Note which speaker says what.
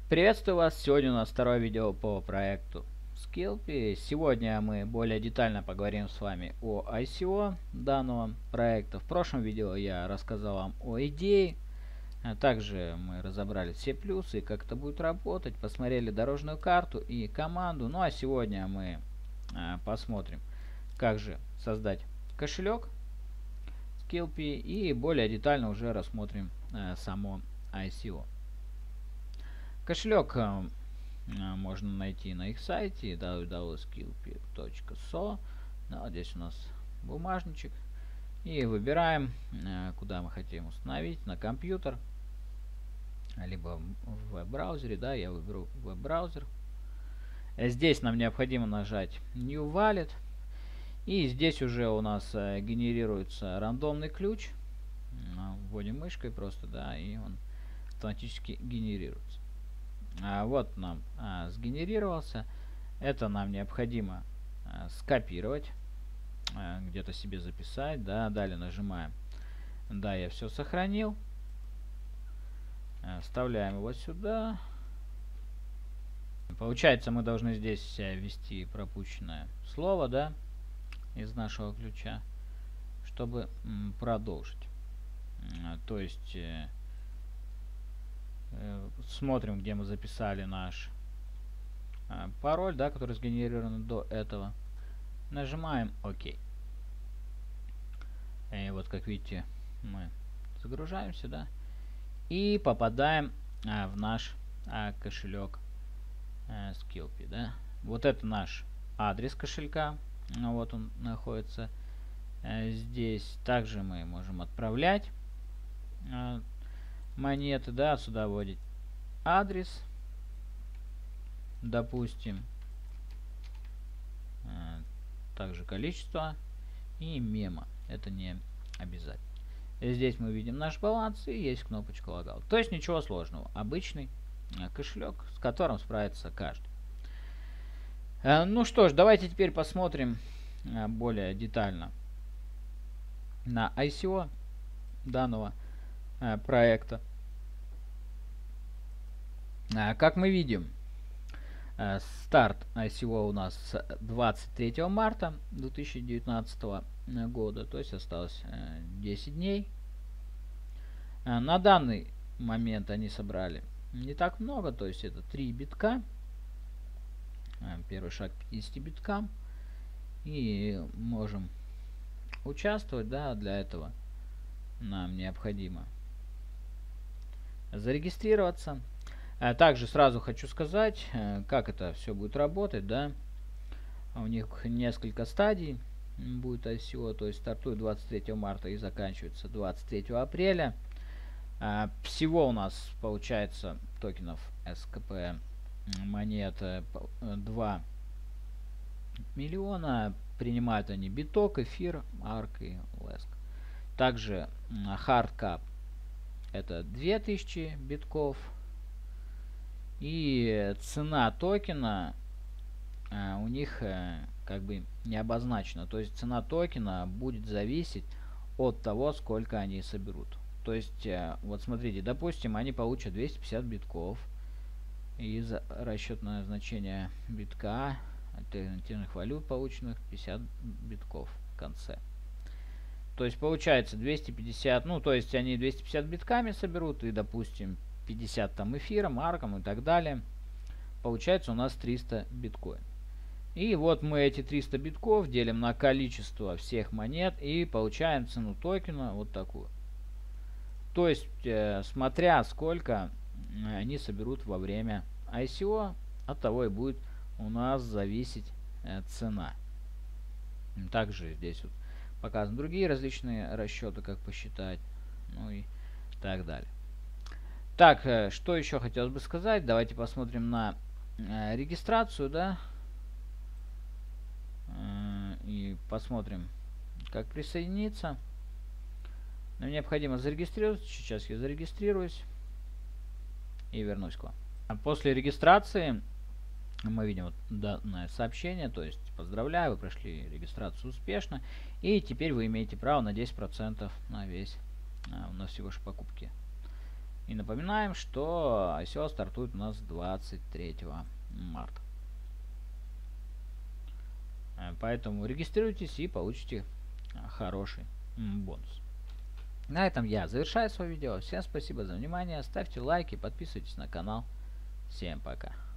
Speaker 1: Приветствую вас! Сегодня у нас второе видео по проекту Skillpy. Сегодня мы более детально поговорим с вами о ICO данного проекта. В прошлом видео я рассказал вам о идее. Также мы разобрали все плюсы, как это будет работать, посмотрели дорожную карту и команду. Ну а сегодня мы посмотрим, как же создать кошелек Skillpy и более детально уже рассмотрим само ICO. Кошелек можно найти на их сайте www.skillpy.so. Вот здесь у нас бумажничек. И выбираем, куда мы хотим установить, на компьютер, либо в веб-браузере. Да, я выберу веб-браузер. Здесь нам необходимо нажать New Wallet. И здесь уже у нас генерируется рандомный ключ. Вводим мышкой просто, да, и он автоматически генерируется. Вот нам сгенерировался. Это нам необходимо скопировать, где-то себе записать. Да, далее нажимаем «Да, я все сохранил». Вставляем его сюда. Получается, мы должны здесь ввести пропущенное слово, да, из нашего ключа, чтобы продолжить. То есть смотрим, где мы записали наш пароль, да, который сгенерирован до этого. Нажимаем ОК. И вот, как видите, мы загружаемся, да, и попадаем в наш кошелек Skillpy, да. Вот это наш адрес кошелька. Вот он находится здесь. Также мы можем отправлять монеты, да, сюда вводить адрес, допустим, также количество и мема. Это не обязательно. Здесь мы видим наш баланс и есть кнопочка логаут. То есть ничего сложного. Обычный кошелек, с которым справится каждый. Ну что ж, давайте теперь посмотрим более детально на ICO данного проекта. Как мы видим, старт ICO у нас с 23 марта 2019 года, то есть осталось 10 дней. На данный момент они собрали не так много, то есть это 3 битка. Первый шаг к 50 биткам. И можем участвовать, да, для этого нам необходимо зарегистрироваться. Также сразу хочу сказать, как это все будет работать, да. У них несколько стадий будет ICO, то есть стартует 23 марта и заканчивается 23 апреля. Всего у нас получается токенов СКП монет 2 миллиона. Принимают они биток, эфир, арк и леск. Также хардкап это 2000 битков. И цена токена у них как бы не обозначена. То есть цена токена будет зависеть от того, сколько они соберут. То есть вот смотрите, допустим, они получат 250 битков. И за расчетное значение битка альтернативных валют, полученных 50 битков в конце. То есть получается 250, ну то есть они 250 битками соберут и, допустим, 50 там эфиром, арком и так далее. Получается у нас 300 биткоин. И вот мы эти 300 битков делим на количество всех монет и получаем цену токена вот такую. То есть смотря сколько они соберут во время ICO, от того и будет у нас зависеть цена. Также здесь вот показаны другие различные расчеты, как посчитать, ну и так далее. Так, что еще хотелось бы сказать? Давайте посмотрим на регистрацию, да, и посмотрим, как присоединиться. Нам необходимо зарегистрироваться. Сейчас я зарегистрируюсь и вернусь к вам. После регистрации мы видим вот данное сообщение, то есть поздравляю, вы прошли регистрацию успешно, и теперь вы имеете право на 10% на все ваши покупки И напоминаем, что ICO стартует у нас 23 марта. Поэтому регистрируйтесь и получите хороший бонус. На этом я завершаю свое видео. Всем спасибо за внимание. Ставьте лайки, подписывайтесь на канал. Всем пока.